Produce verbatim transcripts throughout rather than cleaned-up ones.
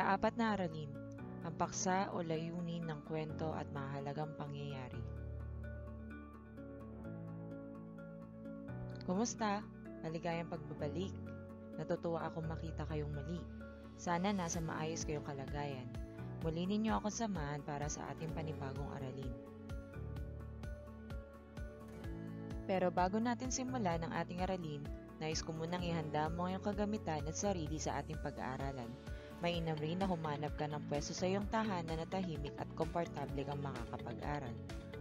Ikaapat na aralin, ang paksa o layunin ng kwento at mahalagang pangyayari. Kumusta? Maligayang pagbabalik. Natutuwa akong makita kayong muli. Sana nasa maayos kayong kalagayan. Muli ninyo ako samahan para sa ating panibagong aralin. Pero bago natin simulan ang ating aralin, nais ko munang ihanda mo ang kagamitan at sarili sa ating pag-aaralan. Mainam rin na humanap ka ng pwesto sa iyong tahanan na tahimik at komportable kang makakapag-aral.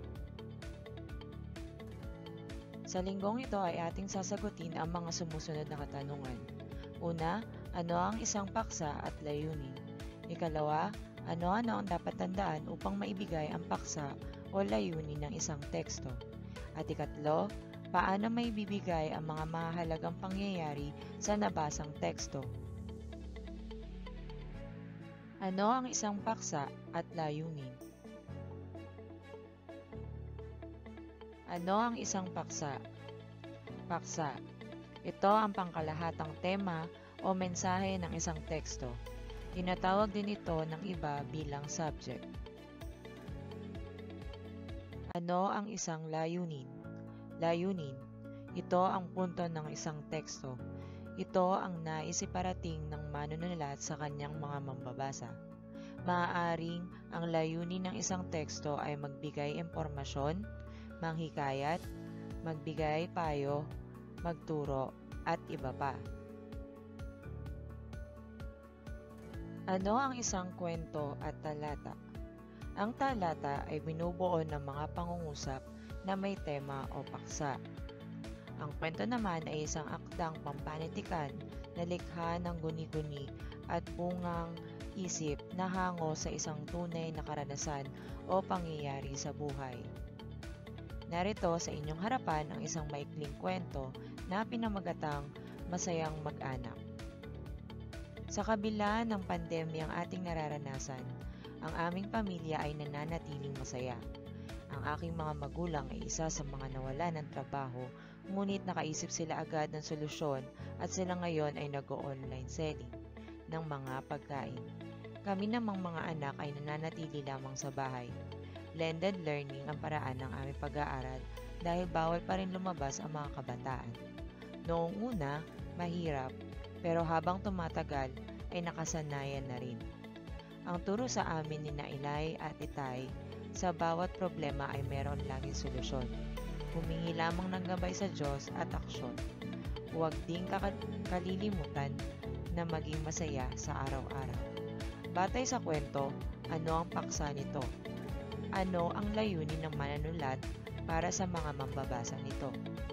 Sa linggong ito ay ating sasagutin ang mga sumusunod na katanungan. Una, ano ang isang paksa at layunin? Ikalawa, ano-ano ang dapat tandaan upang maibigay ang paksa o layunin ng isang teksto? At ikatlo, paano maibibigay ang mga mahalagang pangyayari sa nabasang teksto? Ano ang isang paksa at layunin? Ano ang isang paksa? Paksa. Ito ang pangkalahatang tema o mensahe ng isang teksto. Tinatawag din ito ng iba bilang subject. Ano ang isang layunin? Layunin. Ito ang punto ng isang teksto. Ito ang nais iparating ng manunulat sa kanyang mga mambabasa. Maaaring ang layunin ng isang teksto ay magbigay impormasyon, manghikayat, magbigay payo, magturo, at iba pa. Ano ang isang kwento at talata? Ang talata ay binubuo ng mga pangungusap na may tema o paksa. Ang kwento naman ay isang akdang pampanitikan na likha ng guni-guni at bungang isip na hango sa isang tunay na karanasan o pangyayari sa buhay. Narito sa inyong harapan ang isang maikling kwento na pinamagatang Masayang Mag-anak. Sa kabila ng pandemyang ating nararanasan, ang aming pamilya ay nananatiling masaya. Ang aking mga magulang ay isa sa mga nawalan ng trabaho, ngunit nakaisip sila agad ng solusyon at sila ngayon ay nag-o-online selling ng mga pagkain. Kami namang mga anak ay nananatili lamang sa bahay. Blended learning ang paraan ng aming pag-aaral dahil bawal pa rin lumabas ang mga kabataan. Noong una, mahirap, pero habang tumatagal ay nakasanayan na rin. Ang turo sa amin ni Nailay at Itay, sa bawat problema ay meron laging solusyon. Humingi lamang ng gabay sa Diyos at aksyon. Huwag ding kalilimutan na maging masaya sa araw-araw. Batay sa kwento, ano ang paksa nito? Ano ang layunin ng manunulat para sa mga mambabasa nito?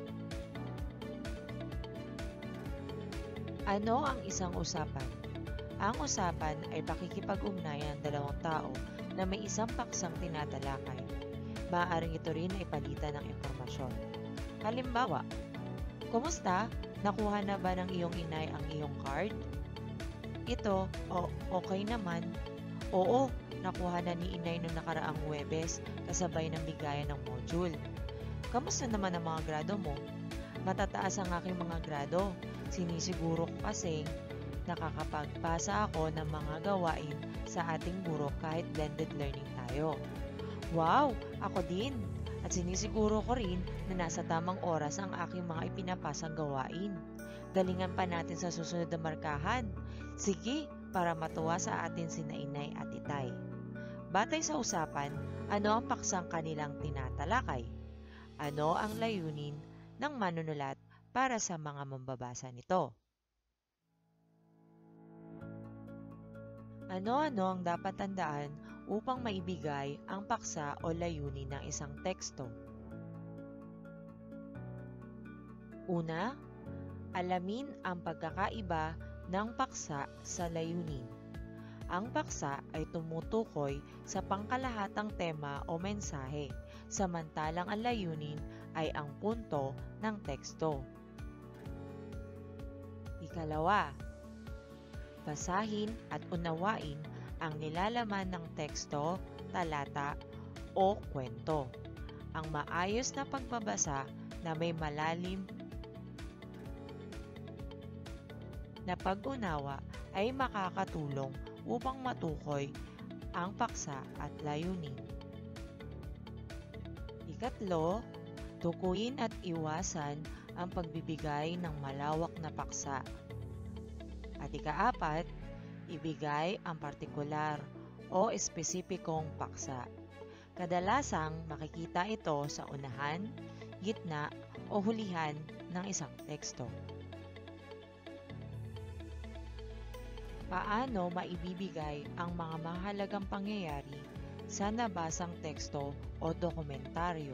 Ano ang isang usapan? Ang usapan ay pakikipag-ugnayan ng dalawang tao na may isang paksang tinatalakay. Maaaring ito rin ay palitan ng impormasyon. Halimbawa, kumusta? Nakuha na ba ng iyong inay ang iyong card? Ito, o okay naman. Oo, nakuha na ni inay noong nakaraang Huwebes kasabay ng bigayan ng module. Kamusta naman ang mga grado mo? Matataas ang aking mga grado. Sinisiguro ko kasing nakakapagpasa ako ng mga gawain sa ating guro kahit blended learning tayo. Wow! Ako din! At sinisiguro ko rin na nasa tamang oras ang aking mga ipinapasang gawain. Galingan pa natin sa susunod na markahan. Sige, para matuwa sa atin si Nainay at Itay. Batay sa usapan, ano ang paksang kanilang tinatalakay? Ano ang layunin ng manunulat para sa mga mambabasa nito? Ano-ano ang dapat tandaan upang maibigay ang paksa o layunin ng isang teksto? Una, alamin ang pagkakaiba ng paksa sa layunin. Ang paksa ay tumutukoy sa pangkalahatang tema o mensahe, samantalang ang layunin ay ang punto ng teksto. Ikalawa, basahin at unawain ang nilalaman ng teksto, talata o kwento. Ang maayos na pagbabasa na may malalim na pag-unawa ay makakatulong upang matukoy ang paksa at layunin. Ikatlo, tukuyin at iwasan ang pagbibigay ng malawak na paksa. At ikaapat, ibigay ang partikular o espesipikong paksa. Kadalasang makikita ito sa unahan, gitna o hulihan ng isang teksto. Paano maibibigay ang mga mahalagang pangyayari sa nabasang teksto o dokumentaryo?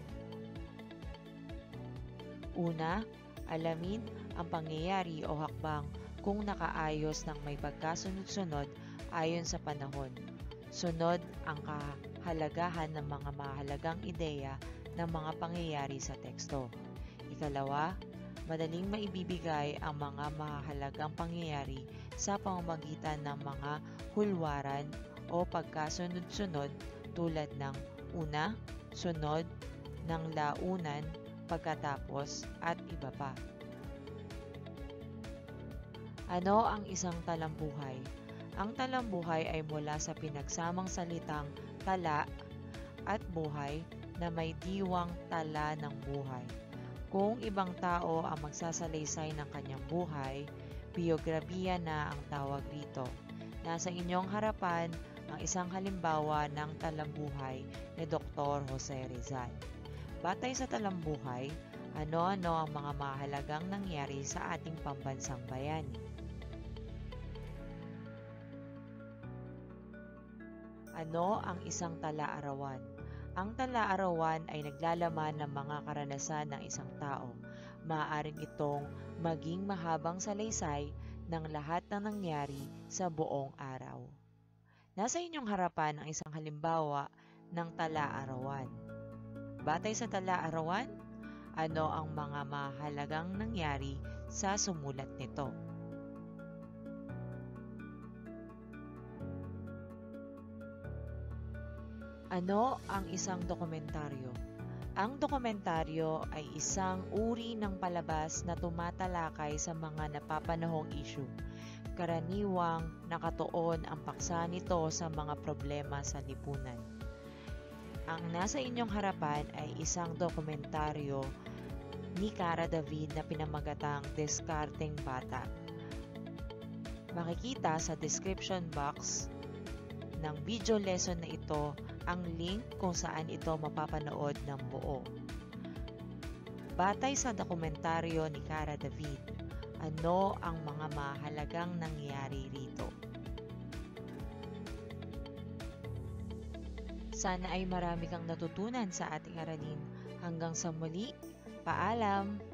Una, alamin ang pangyayari o hakbang kung nakaayos ng may pagkasunod-sunod ayon sa panahon. Sunod ang kahalagahan ng mga mahalagang ideya ng mga pangyayari sa teksto. Ikalawa, madaling maibibigay ang mga mahalagang pangyayari sa pamamagitan ng mga hulwaran o pagkasunod-sunod tulad ng una, sunod, ng launan, pagkatapos, at iba pa. Ano ang isang talambuhay? Ang talambuhay ay mula sa pinagsamang salitang tala at buhay na may diwang tala ng buhay. Kung ibang tao ang magsasalaysay ng kanyang buhay, biografiya na ang tawag rito. Nasa inyong harapan ang isang halimbawa ng talambuhay ni Doktor Jose Rizal. Batay sa talambuhay, ano-ano ang mga mahalagang nangyari sa ating pambansang bayani? Ano ang isang tala-arawan? Ang tala-arawan ay naglalaman ng mga karanasan ng isang tao. Maaaring itong maging mahabang salaysay ng lahat ng nangyari sa buong araw. Nasa inyong harapan ang isang halimbawa ng tala-arawan. Batay sa tala-arawan, ano ang mga mahalagang nangyari sa sumulat nito? Ano ang isang dokumentaryo? Ang dokumentaryo ay isang uri ng palabas na tumatalakay sa mga napapanahong issue. Karaniwang nakatuon ang paksa nito sa mga problema sa lipunan. Ang nasa inyong harapan ay isang dokumentaryo ni Cara David na pinamagatang Diskarteng Bata. Makikita sa description box ng video lesson na ito ang link kung saan ito mapapanood ng buo. Batay sa dokumentaryo ni Cara David, ano ang mga mahalagang nangyari rito? Sana ay marami kang natutunan sa ating aralin. Hanggang sa muli, paalam!